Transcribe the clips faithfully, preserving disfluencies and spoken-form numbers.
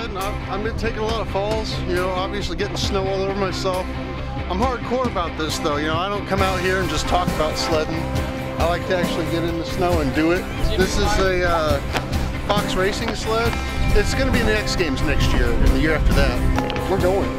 sledding. I've, I've been taking a lot of falls, you know, obviously getting snow all over myself. I'm hardcore about this though, you know, I don't come out here and just talk about sledding. I like to actually get in the snow and do it. This is a uh, Fox racing sled. It's going to be in the X Games next year and the year after that. We're going.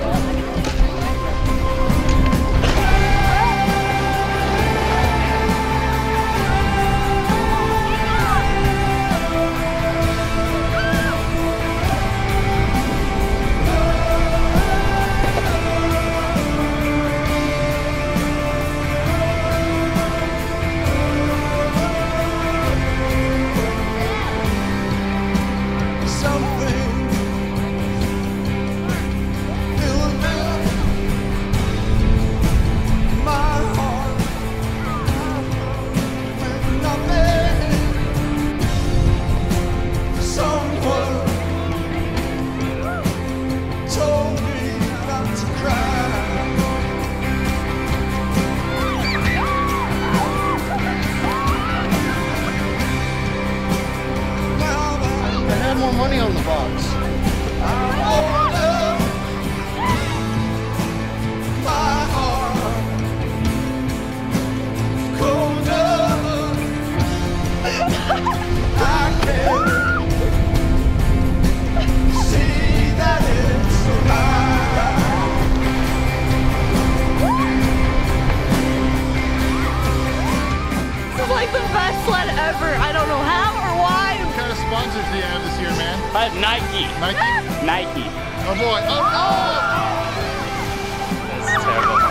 More money on the box. This is like the best sled ever. I don't know how or why. What kind of sponsors do you have this year, man? I have Nike. Nike? Nike. Oh boy. Oh, oh! That's terrible.